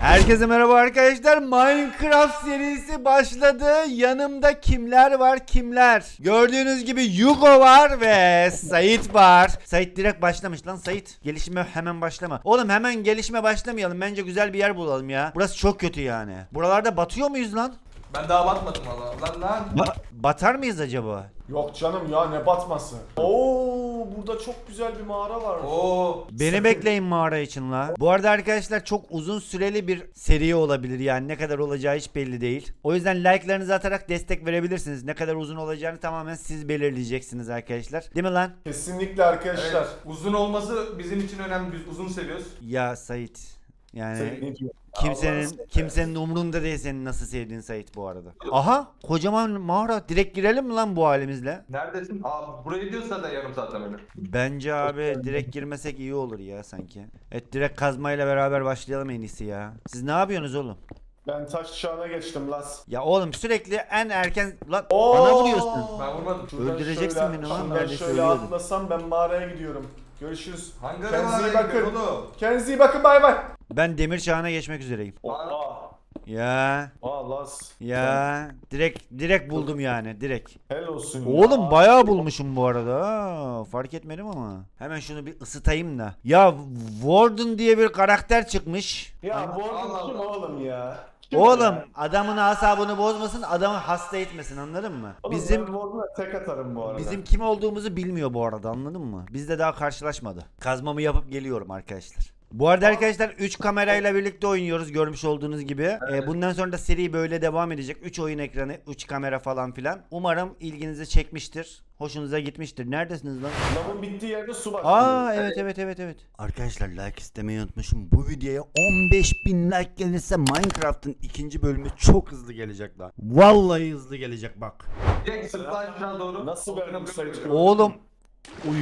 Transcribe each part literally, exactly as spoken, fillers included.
Herkese merhaba arkadaşlar. Minecraft serisi başladı. Yanımda kimler var kimler? Gördüğünüz gibi Yugo var ve Sait var. Sait direkt başlamış lan Sait. Gelişime hemen başlama. Oğlum hemen gelişime başlamayalım. Bence güzel bir yer bulalım ya. Burası çok kötü yani. Buralarda batıyor muyuz lan? Ben daha batmadım valla. Lan lan. Ba batar mıyız acaba? Yok canım ya, ne batması. Oo, burada çok güzel bir mağara var. Oo. Beni bekleyin mağara için la. Bu arada arkadaşlar çok uzun süreli bir seri olabilir, yani ne kadar olacağı hiç belli değil. O yüzden like'larınızı atarak destek verebilirsiniz. Ne kadar uzun olacağını tamamen siz belirleyeceksiniz arkadaşlar. Değil mi lan? Kesinlikle arkadaşlar. Evet, uzun olması bizim için önemli. Biz uzun seviyoruz. Ya Sait. Yani Sen ne diyorsun? kimsenin Allah'ım. kimsenin umrunda değil senin nasıl sevdiğin Sait bu arada. Aha, kocaman mağara. Direkt girelim mi lan bu halimizle? Neredesin? Aa, buraya gidiyorsa da yarım saatten öyle. Bence abi direkt girmesek iyi olur ya sanki. Evet, direkt kazmayla beraber başlayalım en iyisi ya. Siz ne yapıyorsunuz oğlum? Ben taş çağına geçtim las. Ya oğlum sürekli en erken lan Oo! bana vuruyorsun. Ben vurmadım. Şuradan Öldüreceksin şöyle- beni lan, şuradan öyle şöyle söylüyordun. atlasam ben mağaraya gidiyorum. Görüşürüz. Hangi Kendinize iyi arabaya bakın. oğlum? Kendinize iyi bakın, bay bay. Ben demir çağına geçmek üzereyim. Oha. Ya Aa las. ya direkt direkt buldum yani direkt. Helal olsun ya. Oğlum bayağı bulmuşum bu arada. Ha, fark etmedim ama. Hemen şunu bir ısıtayım da. Ya Warden diye bir karakter çıkmış. Ya bu Allah arada kim Allah. oğlum ya? Kim Oğlum ya? adamın asabını bozmasın, adamı hasta etmesin, anladın mı? Oğlum Bizim ben Warden'a tek atarım bu arada. bizim kim olduğumuzu bilmiyor bu arada, anladın mı? Biz de daha karşılaşmadı. Kazmamı yapıp geliyorum arkadaşlar. Bu arada arkadaşlar üç kamerayla birlikte oynuyoruz görmüş olduğunuz gibi. Ee, bundan sonra da seri böyle devam edecek. üç oyun ekranı, üç kamera falan filan. Umarım ilginizi çekmiştir. Hoşunuza gitmiştir. Neredesiniz lan? Lavın bittiği yerde su başlıyor. Aa evet evet evet evet. Arkadaşlar like istemeyi unutmuşum. Bu videoya on beş bin like gelirse Minecraft'ın ikinci bölümü çok hızlı gelecek lan. Vallahi hızlı gelecek bak. Direkt sırtlan aşağı doğru. Nasıl verdim Sait? Oğlum. Uy.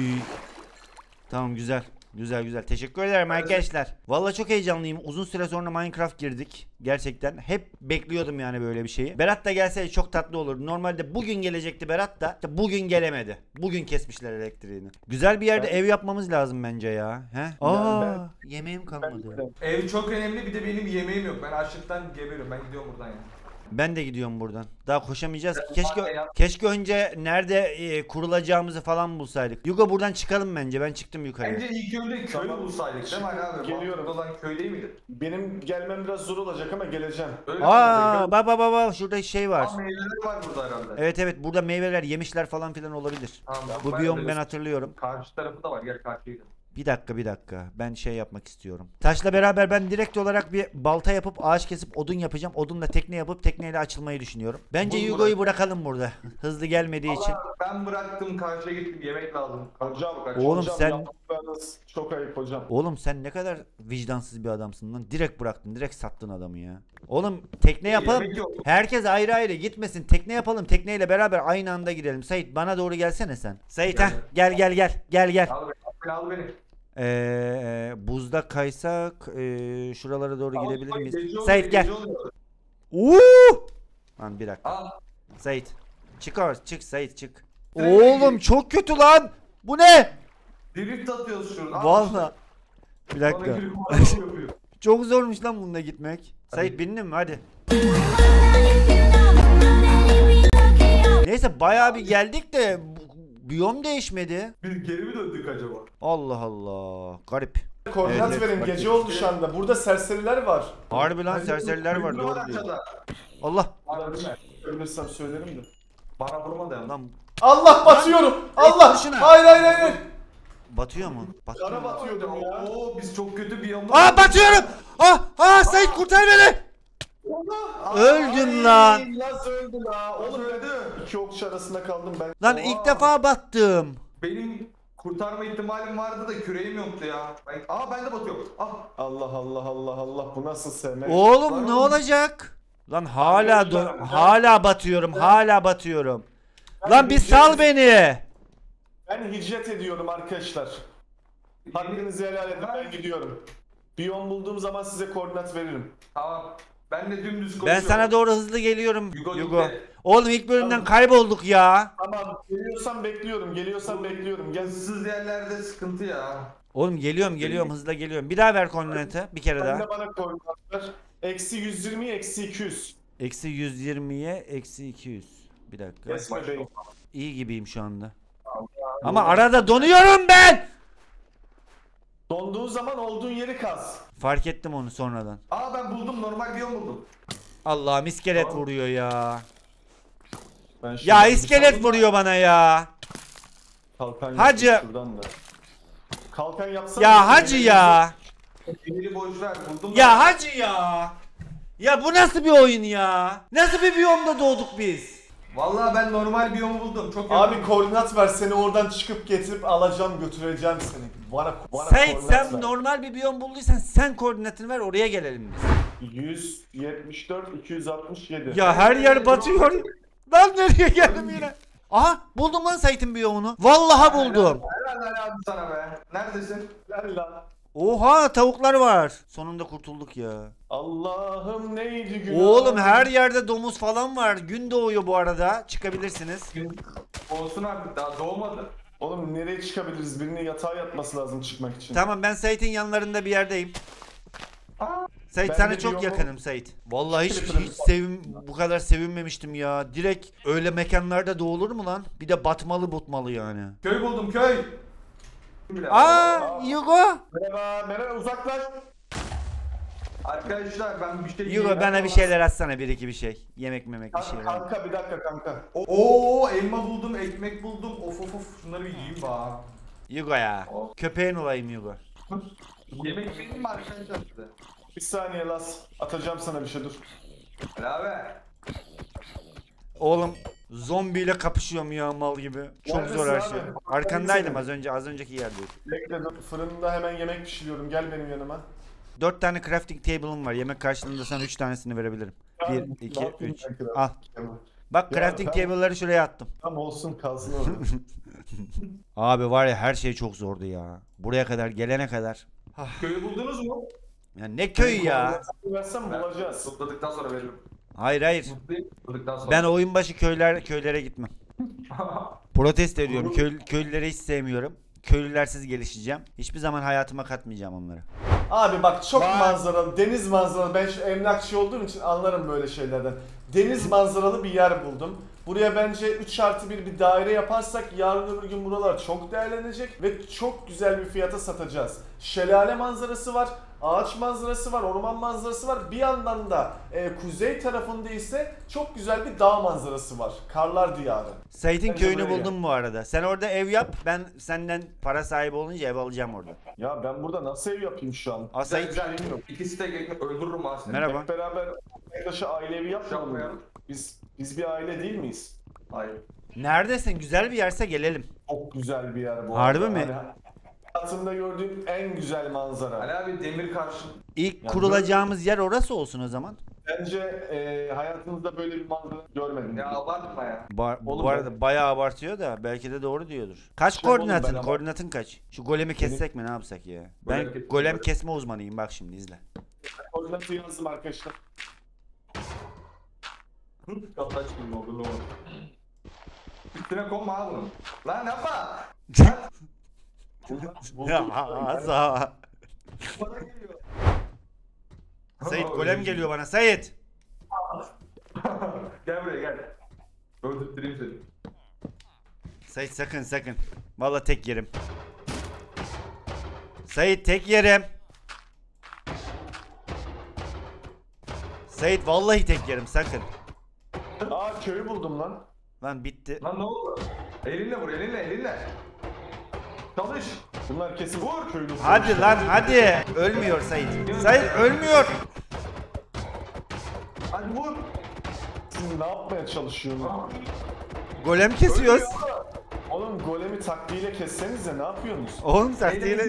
Tamam güzel. Güzel güzel. Teşekkür ederim arkadaşlar. Vallahi çok heyecanlıyım. Uzun süre sonra Minecraft girdik. Gerçekten. Hep bekliyordum yani böyle bir şeyi. Berat da gelseydi çok tatlı olurdu. Normalde bugün gelecekti Berat da. İşte bugün gelemedi. Bugün kesmişler elektriğini. Güzel bir yerde Ben- ev yapmamız lazım bence ya. He? Aa, ben- yemeğim Ben kalmadı. Ev çok önemli, bir de benim yemeğim yok. Ben açlıktan geberiyorum. Ben gidiyorum buradan ya. Ben de gidiyorum buradan. Daha koşamayacağız ki. Ben Keşke de ya. keşke önce nerede e, kurulacağımızı falan bulsaydık. Yugo buradan çıkalım bence. Ben çıktım yukarıya. Bence ilk önce köy Tamam. bulsaydık değil mi Ali abi? Geliyorum. Geliyorum. Olan köy değil miydi? Benim gelmem biraz zor olacak ama geleceğim. Öyle Aa, baba baba şurada şey var. Tam meyveleri var burada herhalde. Evet evet, burada meyveler, yemişler falan filan olabilir. Tamam, Bu ben biyom de- ben hatırlıyorum. Karşı tarafı da var. Gel karşıya gidelim. Bir dakika bir dakika. Ben şey yapmak istiyorum. Taşla beraber ben direkt olarak bir balta yapıp ağaç kesip odun yapacağım. Odunla tekne yapıp tekneyle açılmayı düşünüyorum. Bence Bunu Yugo'yu bırak. bırakalım burada. Hızlı gelmediği için. Valla ben bıraktım, karşıya gittim, yemek lazım. Hocam, Oğlum hocam, sen- yaptıklarınız çok ayıp hocam. Oğlum sen ne kadar vicdansız bir adamsın lan. Direkt bıraktın. Direkt sattın adamı ya. Oğlum tekne yapalım. Yemek yok. Herkes ayrı ayrı gitmesin. Tekne yapalım. Tekneyle beraber aynı anda gidelim. Sait bana doğru gelsene sen. Sait ha, gel gel gel. Gel gel. Al beni, al beni. Ee, buzda kaysak ee, şuralara doğru Al, gidebilir bak, miyiz? gece oluyor, Sait gel. gece oluyor. Uuu! Lan bir dakika. Al. Sait. Çık or çık Sait çık. Sait, Oğlum çok kötü lan. Bu ne? Drift atıyoruz şurada. Al Vallahi. Bir işte. dakika. Bana gülüp bana yapıyor. Çok zormuş lan bununla gitmek. Sait bindin mi? Hadi. Neyse bayağı bir geldik de bu- biyom değişmedi. Biz geri mi döndük acaba? Allah Allah. Garip. Koordinat Evet, verin, evet, gece bak- oldu şu anda. Burada serseriler var. Harbi lan, serseriler var, Köylü doğru diyor. aşağıda. Allah. Bana bilme. Ölürsem söylerim de. Bana vurma da ya. Lan Allah, batıyorum. Allah. şuna. Hayır hayır hayır. batıyor mu? Batıyor. Kara batıyordum ya. Oo, biz çok kötü bir yolda. Aa batıyorum. Ah ah Sait kurtar beni. Öldüm lan. Nasıl öldü la? Oğlum Oğlum öldü. iki okçu arasında kaldım ben. Lan Oha. ilk defa battım. Benim kurtarma ihtimalim vardı da küreğim yoktu ya. Ben... Aa ben de batıyorum. Ah. Allah Allah Allah Allah, bu nasıl sevmek? Oğlum ne olacak? Lan hala dö- hala batıyorum. Hala batıyorum. Lan bir sal beni. Ben hicret ediyorum arkadaşlar. Hakkınızı helal edin, ben gidiyorum. Biyom bulduğum zaman size koordinat veririm. Tamam. Ben de dümdüz Ben koşuyorum. sana doğru hızlı geliyorum. Yugo, Yugo. gitti. Oğlum ilk bölümden kaybolduk ya. Tamam, geliyorsan bekliyorum, geliyorsan bekliyorum. Gel. Issız yerlerde sıkıntı ya. Oğlum geliyorum geliyorum hızla geliyorum. Bir daha ver koordinatı bir kere Sen daha. de bana koordinatlar. Eksi yüz yirmi, eksi iki yüz. Eksi yüz yirmiye eksi iki yüz. Bir dakika. Kesme beyim. İyi gibiyim şu anda. Ama arada donuyorum ben. Donduğu zaman olduğun yeri kaz. Fark ettim onu sonradan. Aa ben buldum, normal biyom buldum. Allah'ım iskelet vuruyor ya. Ben Ya şuradan bir iskelet kalkan- vuruyor bana ya. Kalkan Hacı. yapayım şuradan da. Kalkan yapsana. Ya hacı ya. Emiri boş ver, buldum. Ya hacı ya. Ya bu nasıl bir oyun ya? Nasıl bir biyomda doğduk biz? Vallahi ben normal biyomu buldum. Çok Abi yakın. koordinat ver, seni oradan çıkıp getirip alacağım, götüreceğim seni. Bana, bana Sen, koordinat sen ver. normal bir biyom bulduysan sen koordinatını ver oraya gelelim biz. yüz yetmiş dört iki yüz altmış yedi. Ya her yer batıyor. Ben nereye geldim yine? Aha buldum lan Sait'in biyomunu. Vallahi buldum. Helal helal sana be. Neredesin? Gel lan. Oha tavuklar var. Sonunda kurtulduk ya. Allah'ım neydi günah? Oğlum her yerde domuz falan var. Gün doğuyor bu arada. Çıkabilirsiniz. Olsun artık, daha doğmadı. Oğlum nereye çıkabiliriz? Birinin yatağa yatması lazım çıkmak için. Tamam ben Sait'in yanlarında bir yerdeyim. Aa, Sait Ben sana de çok biyomu- yakınım Sait. Vallahi hiç, Creeper'ım. hiç sevim bu kadar sevinmemiştim ya. Direkt öyle mekanlarda doğulur mu lan? Bir de batmalı butmalı yani. köy buldum, köy. Aa Yugo. Merhaba, merhaba, uzaklaş. Arkadaşlar ben bir şey Yugo yiyeyim. bana bir şeyler atsana bir iki bir şey. Yemek memek bir Kanka, şeyler. kanka bir dakika kanka. O, Oo, elma buldum, ekmek buldum. Of of of, şunları bir yiyeyim bak. Yugo ya. Oh. Köpeğin olayım Yugo. Yemek benim mi arkadaşlar size? bir saniye Las. Atacağım sana bir şey, dur. Beraber. Oğlum zombiyle kapışıyorum ya mal gibi. Çok Neredesin zor her abi? şey. Neredesin? Arkandaydım az önce az önceki yerdeydim. Bekle dur. Fırında hemen yemek pişiriyorum. Gel benim yanıma. Dört tane crafting table'ım var. Yemek karşılığında sana üç tanesini verebilirim. Ya, Bir, ne iki, yapayım üç. ben kral? Al. Bak Ya, crafting tamam. table'ları şuraya attım. Tam olsun kalsın orada. Abi var ya her şey çok zordu ya. Buraya kadar gelene kadar. Köyü buldunuz mu? Ya ne köyü ya? Koordinatını versen bulacağız. Topladıktan sonra veririm. Hayır hayır. Topladıktan sonra. Ben oyun başı köyler köylere gitmem. Protesto ediyorum. Köy, köylüleri hiç sevmiyorum. Köylülersiz gelişeceğim. Hiçbir zaman hayatıma katmayacağım onları. Abi bak çok manzaralı, deniz manzaralı. Ben şu emlakçı olduğum için anlarım böyle şeylerden. Deniz manzaralı bir yer buldum. Buraya bence üç artı bir bir daire yaparsak yarın öbür gün buralar çok değerlenecek ve çok güzel bir fiyata satacağız. Şelale manzarası var, ağaç manzarası var, orman manzarası var. Bir yandan da e, kuzey tarafında ise çok güzel bir dağ manzarası var. Karlar diyarı. Sait'in Bence köyünü buraya buldum bu arada. Sen orada ev yap. Ben senden para sahibi olunca ev alacağım orada. Ya ben burada nasıl ev yapayım şu an? Aa, Güzel Sait. güzel. İkisi de ekmek öldürürüm ha seni. Merhaba. Hep beraber arkadaşı aile evi yapmayalım mı? Yapmayalım. Biz biz bir aile değil miyiz? Hayır. Neredesin? Güzel bir yerse gelelim. Çok güzel bir yer bu Harbi arada. mi? Hani hayatımda gördüğüm en güzel manzara. Ali abi demir karşı. İlk Ya kurulacağımız yer orası olsun o zaman. Bence e, hayatınızda böyle bir manzara görmedim. Ya abartma ya. Ba- Oğlum bu ben- arada bayağı abartıyor da belki de doğru diyordur. Kaç İşte oğlum koordinatın? ben ama- Koordinatın kaç? Şu golemi kessek mi ne yapsak ya? Ben Golem kes- golem golem. kesme uzmanıyım bak şimdi izle. Koordinatı yazdım arkadaşlar. Kaptaç gibi oldu lan. Üstüne konma ha bunu. Lan yapma. Ya Haza. Bana geliyor. Sait golem geliyor bana Sait. Gel buraya gel. Öldürtüreyim seni. Sait sakın sakın. Vallahi tek yerim. Sait tek yerim. Sait vallahi tek yerim sakın. Aa köyü buldum lan. Lan bitti. Lan ne oldu? Elinle vur elinle elinle. Çalış. Bunlar kesin Vur. köylü. Hadi lan hadi. Ölmüyor Sait. Sait ölmüyor. Hadi vur. Siz ne yapmaya çalışıyorsunuz? Golem kesiyoruz. Oğlum golemi taktiğiyle kessenize ne yapıyorsunuz? Oğlum taktiğiyle...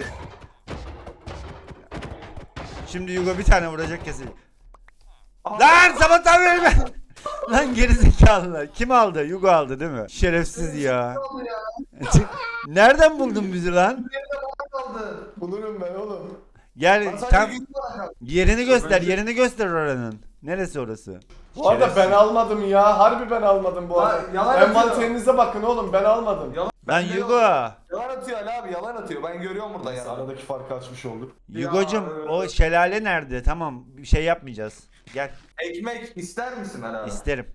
Şimdi Yugo bir tane vuracak kesin. Lan sabahtan beri ben... Lan gerizekalılar. Kim aldı? Yugo aldı değil mi? Şerefsiz ya. Nereden buldun bizi lan? Kaldı. Bulurum ben oğlum. Gel Lan tam sadece yüz var kaldı. yerini göster. Yerini göster oranın. Neresi orası? Bu arada ben almadım ya. Harbi ben almadım bu Lan, arada. yalan Envanterinize bakın oğlum ben almadım. Yalan. Lan Ben de Yugo. Yalan atıyor Ali abi, yalan atıyor. Ben görüyorum buradan Neyse, yalan. aradaki farkı açmış olduk. Yugocum Ya, o şelale nerede? Tamam bir şey yapmayacağız. Gel Ekmek ister misin Ali abi? isterim.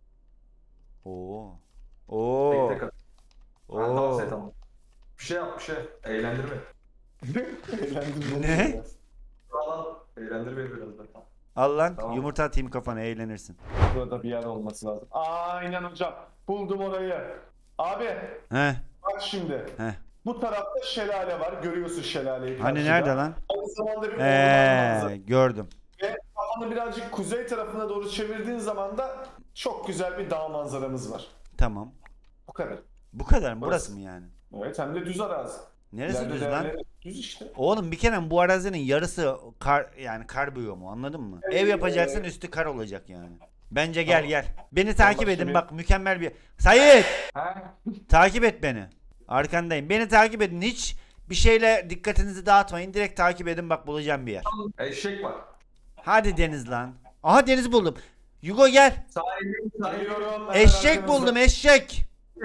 Oo. Oo. Tek tek at. Ben dans Oo. et ama. Bir şey yap, bir şey. Eğlendir beni. Eğlendim. Ne? biraz. Al al. Eğlendir beni biraz da. Al lan Tamam. yumurta atayım kafana eğlenirsin. Burada bir yer olması lazım. Aynen hocam. Buldum orayı. Abi He bak şimdi. he. Bu tarafta şelale var. Görüyorsun şelaleyi. Hani karşıda. nerede lan? Aynı zamanda bir orman manzara. Eee gördüm. Ve kafanı birazcık kuzey tarafına doğru çevirdiğin zaman da çok güzel bir dağ manzaramız var. Tamam. Bu kadar. Bu kadar mı? Burası Burası. mı yani? Evet, hem de düz arazi. Neresi İleride düz lan? değerleri- Düz işte. Oğlum bir kere bu arazinin yarısı kar yani kar mu anladın mı? Ev yapacaksın üstü kar olacak yani. Bence gel Tamam. gel. Beni takip başka edin bir- bak mükemmel bir. Sayit Ha? takip et beni. Arkandayım. Beni takip edin. Hiç bir şeyle dikkatinizi dağıtmayın. Direkt takip edin bak bulacağım bir yer. Eşek var. Hadi Deniz lan. Aha Deniz buldum. Yugo gel. Sahibi, sahibi. Geliyorum. hemen Eşek arkanızda. buldum eşek.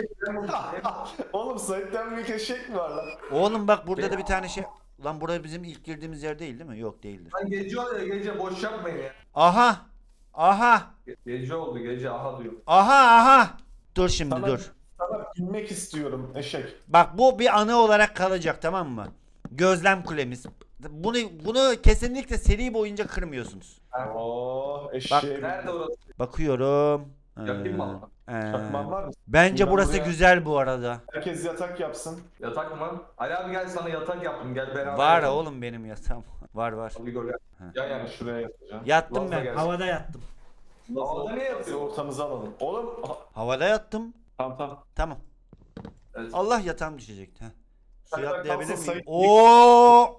Oğlum Sait'ten büyük eşek mi var lan? Oğlum bak burada da bir tane şey. Lan burada bizim ilk girdiğimiz yer değil değil mi? Yok değildir. Lan gece oluyor gece, boş yapmayın ya. Aha. Aha. Ge- Gece oldu gece, aha diyor. Aha aha. Dur şimdi Sana, dur. sana binmek istiyorum eşek. Bak bu bir anı olarak kalacak tamam mı? Gözlem kulemiz. Bunu bunu kesinlikle seri boyunca kırmıyorsunuz. Oo eşeğe Nerede orası? Bakıyorum. Yakayım mı? Ee, Çakmağın var mı? bence Ben burası buraya- güzel bu arada. Herkes yatak yapsın. Yatak mı? Ali abi gel, sana yatak yaptım, gel beraber. Var yatalım. oğlum benim yatağım. Var var. Hadi gol gel. Ha. Yan Yani yana. şuraya yatacağım. Yattım Vallahi ben. gelsin. Havada yattım. Havada ne Biz yapıyor? ortamızı alalım. Oğlum aha, Havada yattım. tamam tamam. Tamam. Evet. Allah yatağım düşecekti. Heh. Suya Sen atlayabilir kalsın, miyim? Sayın- Oo!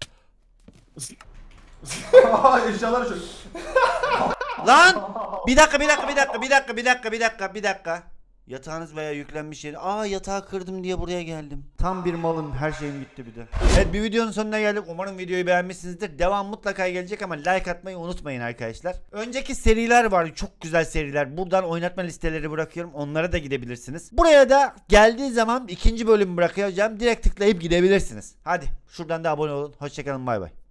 Eşyalar şu. Lan! Bir dakika, bir dakika, bir dakika, bir dakika, bir dakika, bir dakika, bir dakika. Yatağınız veya yüklenmiş yeri. Aa yatağı kırdım diye buraya geldim. Tam bir malım. Her şeyim gitti bir de. Evet bir videonun sonuna geldik. Umarım videoyu beğenmişsinizdir. Devam mutlaka gelecek ama like atmayı unutmayın arkadaşlar. Önceki seriler var. Çok güzel seriler. Buradan oynatma listeleri bırakıyorum. Onlara da gidebilirsiniz. Buraya da geldiği zaman ikinci bölümü bırakacağım. Direkt tıklayıp gidebilirsiniz. Hadi şuradan da abone olun. Hoşçakalın. Bay bay.